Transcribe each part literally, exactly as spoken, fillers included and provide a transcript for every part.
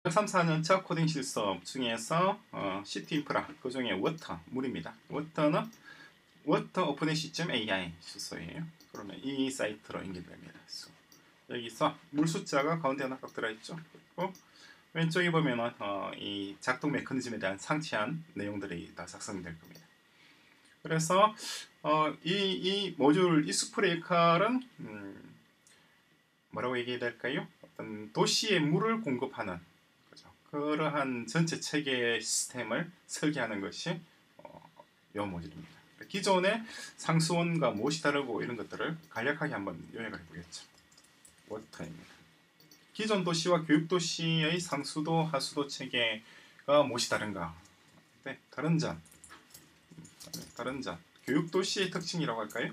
삼, 사 년차 코딩 실습 중에서 어, 시티 인프라 그 중에 워터, 물입니다. 워터는 워터 오픈에이시 에이아이 실소예요. 그러면 이 사이트로 연결됩니다. 여기서 물 숫자가 가운데 하나 딱 들어있죠. 그리고 왼쪽에 보면은 어, 이 작동 메커니즘에 대한 상세한 내용들이 다 작성될 겁니다. 그래서 어, 이, 이 모듈 이스프레이 역할은 음, 뭐라고 얘기해야 될까요? 어떤 도시에 물을 공급하는 거죠. 그러한 전체 체계 시스템을 설계하는 것이 어, 이 모듈입니다. 기존의 상수원과 무엇이 다르고 이런 것들을 간략하게 한번 요약을 해보겠죠. 워터입니다. 기존 도시와 교육도시의 상수도, 하수도 체계가 무엇이 다른가? 네, 다른 점, 다른 점. 교육도시의 특징이라고 할까요?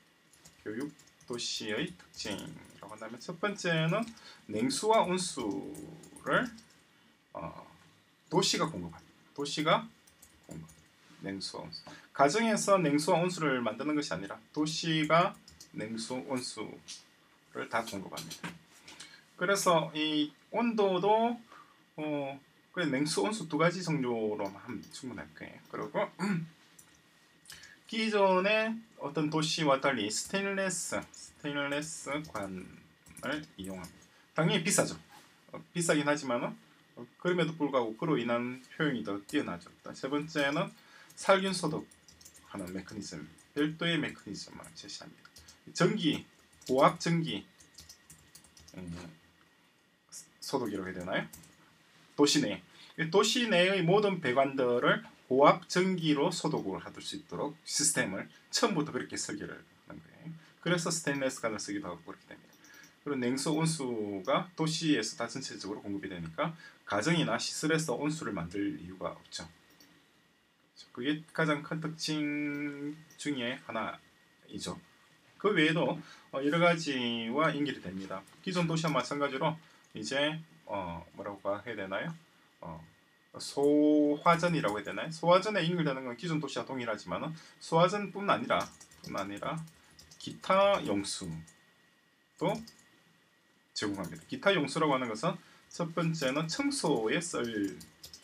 교육도시의 특징이라고 한다면 첫 번째는 냉수와 온수를 어, 도시가 공급합니다. 도시가 공급. 냉수와 온수. 가정에서 냉수와 온수를 만드는 것이 아니라 도시가 냉수, 온수를 다 공급합니다. 그래서 이 온도도 어, 냉수, 온수 두 가지 정도로 하면 충분할 거예요. 그리고 기존의 어떤 도시와 달리 스테인리스, 스테인리스 관을 이용합니다. 당연히 비싸죠. 어, 비싸긴 하지만 어, 그럼에도 불구하고 그로 인한 효용이 더 뛰어나죠. 세 번째는 살균 소독하는 메커니즘, 별도의 메커니즘을 제시합니다. 전기, 고압 전기 음, 소독이라고 해야 되나요? 도시 내, 도시 내의 모든 배관들을 고압 전기로 소독을 할 수 있도록 시스템을 처음부터 그렇게 설계를 하는 거예요. 그래서 스테인리스 관을 쓰기도 하고 그렇게 됩니다. 그리고 냉수, 온수가 도시에서 다 전체적으로 공급이 되니까 가정이나 시설에서 온수를 만들 이유가 없죠. 그게 가장 큰 특징 중에 하나이죠. 그 외에도 여러 가지와 연결이 됩니다. 기존 도시와 마찬가지로 이제 어 뭐라고 해야 되나요? 어 소화전이라고 해야 되나요? 소화전에 연결되는 건 기존 도시와 동일하지만 소화전뿐 아니라 뿐 아니라 기타 용수도 제공합니다. 기타 용수라고 하는 것은 첫 번째는 청소에 쓸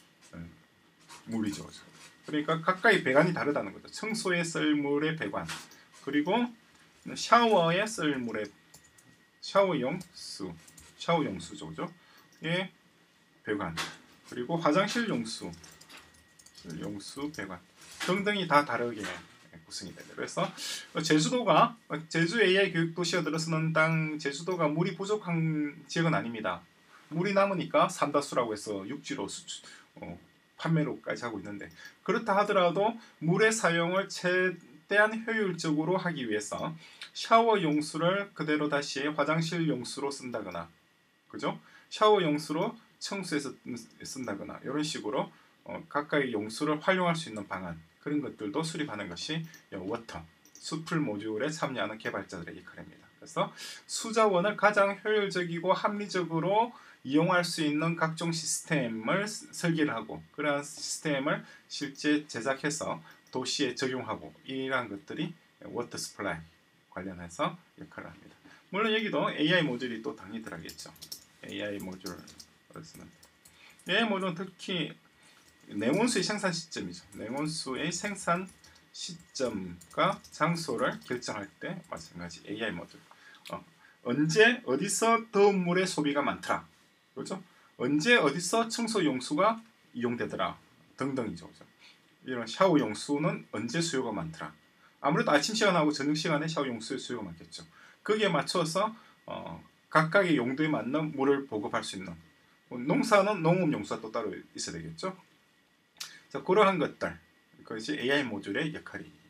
물이죠. 그러니까 각각의 배관이 다르다는 거죠. 청소에 쓸 물의 배관, 그리고 샤워에 쓸 물의 샤워용 수, 샤워용 수조죠. 의 배관, 그리고 화장실 용수, 용수 배관 등등이 다 다르게 구성이 됩니다. 그래서 제주도가 제주 에이아이 교육도시가 들어서는 땅, 제주도가 물이 부족한 지역은 아닙니다. 물이 남으니까 삼다수라고 해서 육지로 수출, 어, 판매로까지 하고 있는데, 그렇다 하더라도 물의 사용을 최대한 효율적으로 하기 위해서 샤워 용수를 그대로 다시 화장실 용수로 쓴다거나, 그죠? 샤워 용수로 청소해서 쓴다거나 이런 식으로 어, 각각의 용수를 활용할 수 있는 방안, 그런 것들도 수립하는 것이 워터, 수풀 모듈에 참여하는 개발자들의 역할입니다. 그래서 수자원을 가장 효율적이고 합리적으로 이용할 수 있는 각종 시스템을 설계를 하고 그러한 시스템을 실제 제작해서 도시에 적용하고 이러한 것들이 워터 스플라이 관련해서 역할을 합니다. 물론 여기도 에이아이 모듈이 또 당연히 들어가겠죠. 에이아이 모듈을 쓰는데, 에이아이 모듈은 특히 냉온수의 생산 시점이죠. 냉온수의 생산 시점과 장소를 결정할 때 마찬가지 에이아이 모듈. 어, 언제 어디서 더운 물의 소비가 많더라, 그렇죠? 언제 어디서 청소 용수가 이용되더라 등등이죠. 그렇죠? 이런 샤워 용수는 언제 수요가 많더라. 아무래도 아침 시간하고 저녁 시간에 샤워 용수의 수요가 많겠죠. 거기에 맞춰서 어, 각각의 용도에 맞는 물을 보급할 수 있는, 농사는 농업 용수가 또 따로 있어야 되겠죠. 자, 그러한 것들, 그것이 에이아이 모듈의 역할이